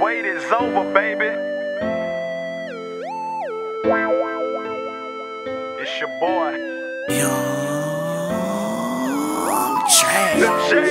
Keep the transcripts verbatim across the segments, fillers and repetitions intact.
wait is over, baby. It's your boy, Young J.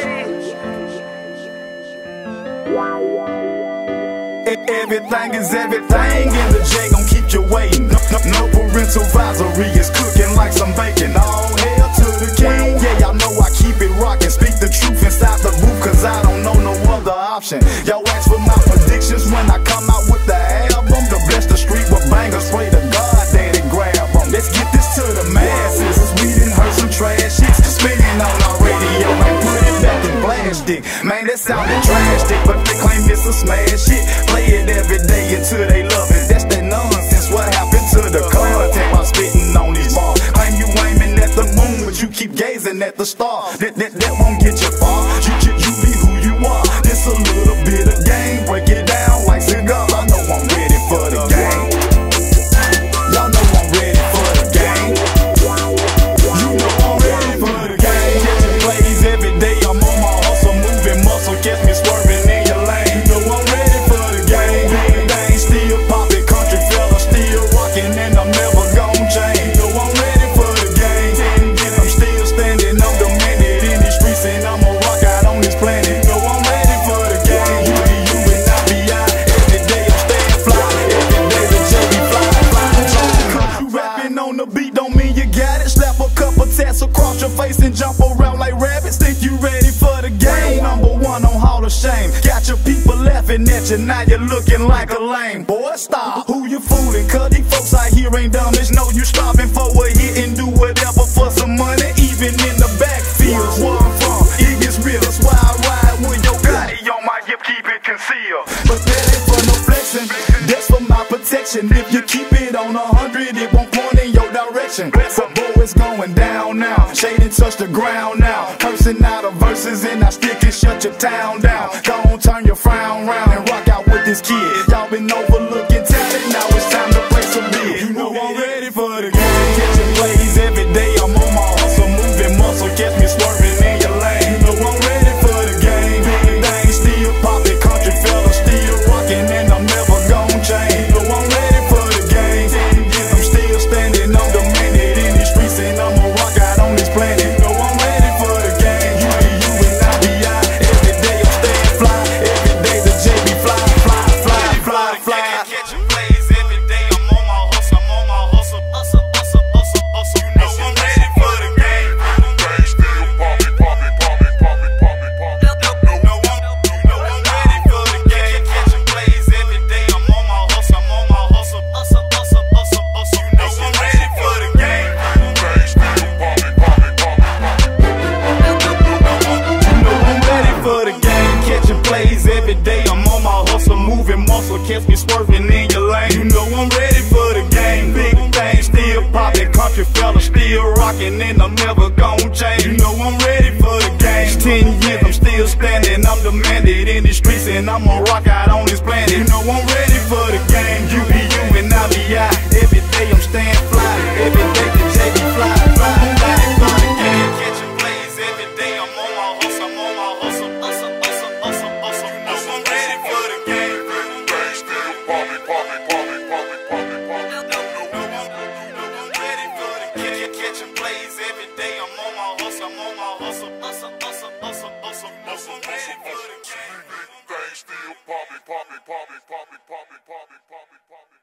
Everything is everything, and the J gon' keep you waiting. No, no, no parental advisory, is cooking like some bacon. All hail to the king, yeah, y'all know I keep it rockin'. Speak the truth inside the booth, cause I don't know no other option. Y'all ask for my predictions when I come out with the album. To bless the street with bangers, pray to God that it grab them. Let's get this to the masses, we done heard some trash hits spinning on our radio, man, put it back in plastic. Man, that sounded drastic, but they claim it's a smash hit. Play it every day until they love it. That's that nonsense. What happened to the content while spitting on these bars? Claim you aiming at the moon, but you keep gazing at the star. That, that, that won't get you far. You, you, you be who you are. This a little bit of game. Break it down like cigars. I know I'm ready for the game. Y'all know I'm ready for the game. You know I'm ready for the game. Catching plays every day. I'm on my hustle, moving muscle. Catch me swerving in your lane. You know I'm ready for the game. Big thing still popping, country fella still rocking, and I'm never gon' change. You know I'm ready for the game. I'm still standing, I'm demanded in these streets, and I'ma rock out on this planet. You know I'm ready for the game. You be you and I be I. Every day I'm staying fly. Every day the J be fly, fly. Cause you rapping on the beat don't mean you got it. Slap a couple tats across your face and jump around like rabbits. Think you ready for the game? Number one on Hall of Shame. Got your people laughing at you, now you're looking like a lame. Boy, stop, who you fooling? Cause these folks out here ain't dumb. They know you stopping for a hit and do whatever for some money. Even in the backfields where I'm from, it gets real. That's why I ride with your body on my hip, keep it concealed. But that ain't for no flexing, that's for my protection. If you keep it on a hundred, it won't point in your direction. So boy, it's going down now. Shading touch the ground now. Cursing out of verses and I still can shut your town down. Go on, turn your frown round and rock out with this kid. Y'all been overlooking talent, now it's time to play some big. You know I'm ready for the game. Catching plays every day, I'm on my hustle, moving muscle. Catch me swerving in your lane. You know I'm ready for the game. Big thing still popping, country fella still rocking, and I'm never gon' change. You know I'm ready for the game. I'm still standing, I'm demanded in these streets, and I'ma rock out on this planet. You know I'm ready for the game. You be you and I be I. Every day I'm staying fly. Every day the J be fly, fly, fly, fly, fly. Catching plays every day. I'm on my hustle. I'm on my hustle. Hustle, hustle, hustle, hustle. You know I'm ready for the game. Bang still poppin', poppin', poppin', poppin', poppin', poppin'. You know I'm, you know I'm ready for the game. Catching plays every day. I'm on my hustle. I'm on my hustle. Hustle, hustle, hustle, hustle. You know I'm ready for the game. Bang still poppin', poppin', poppin', poppin'. You know I'm ready for the game. Catching plays every day. I'm on my hustle, moving muscle. Catch me swerving in your lane. You know I'm ready for the game. Big thing still popping, country fella still rocking, and I'm never gon' change. You know I'm ready for the game. Ten years I'm still standing, I'm demanded in the streets, and I'ma rock out on this planet. You know I'm ready for the game. You be you and I be I. Every day I'm staying fly. Every day the J be fly, fly, fly, fly the game. Catching plays every day. I'm on my hustle. I'm on my hustle. Hustle, hustle, hustle, hustle. You know I'm ready for the game. Bang still poppin', poppin', poppin', poppin', poppin', poppin'. You know I'm ready for the game. Catching plays every day. I'm on my hustle. I'm on my hustle. Hustle, hustle, hustle, hustle. You know I'm ready for the game. Bang still poppin', poppin', poppin', poppin', poppin', poppin', poppin', poppin'.